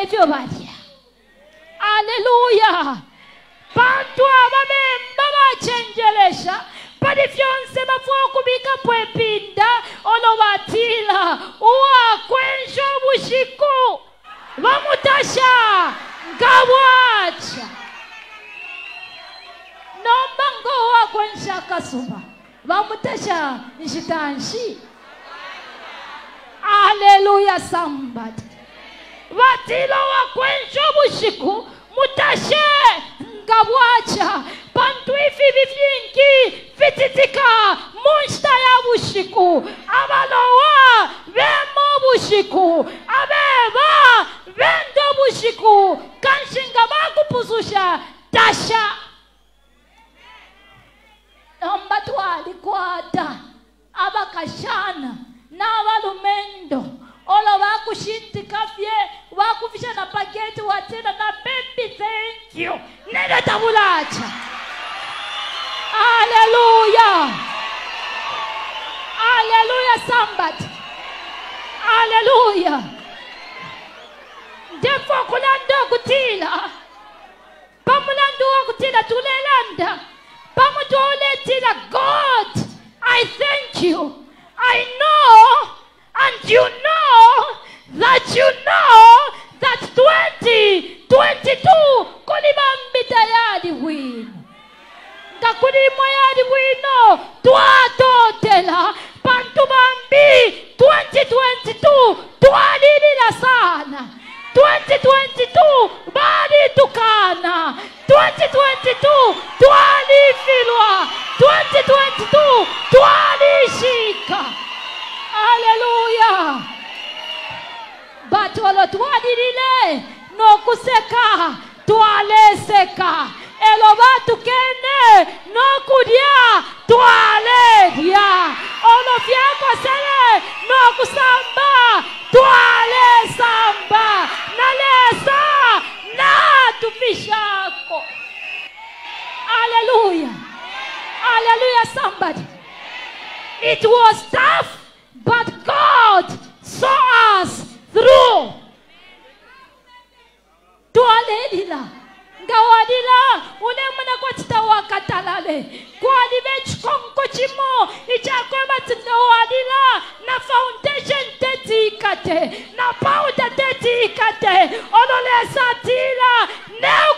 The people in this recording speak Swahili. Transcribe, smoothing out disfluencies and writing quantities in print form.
Evyo badia. Hallelujah. Bantu abamemba bachenjelesha. Padi fyonse bafokubika pwepinda. Ono batila. Uwa kwenjo bushiku. Bamutasha. Ngawacha. Nomba ngowa kwensha kasuba. Bamutasha nishitanshi. Hallelujah, somebody. Watilo wa kwenjo bushiku. Mutashe ngabwacha. Bantu ifi vifinki. Fititika. Munsta ya bushiku. Abalowa. Vemo bushiku. Abeba. Vendo bushiku. Kanshinga bakupuzusha. Tasha. Ambatu alikwata. Abakashana. Na walumendo. Ola wakushintika fye. Wakufisha na paketi watena na baby thank you. Nenda tabulacha. Hallelujah. Hallelujah somebody. Hallelujah. Defo kulanda kutila. Pamulando kutila tulelanda. Pamutoletila God. I thank you. I know and you know that 2022 kulibambita yadi wino. Ngakulimo yadi wino. Tuatotela. Pantu bambi. 2022 tuadilila sana. 2022 bali tukana. 2022 tualifilwa. 2022 tualishika. Hallelujah. Batolo tuadilile no kuseka tualeseka. Elobatu kene no kudia tualedia. Olofyako sele no kusamba tuale samba. Nalesa na tufishako. Hallelujah. Hallelujah somebody. It was tough, but God saw us through. Tualedila. Ngawadila. Unemuna kwa titawa katalale. Kwa adivech konko chimo. Ichakwe matitawadila. Na foundation teti ikate. Na powder teti ikate. Olole satila. Ne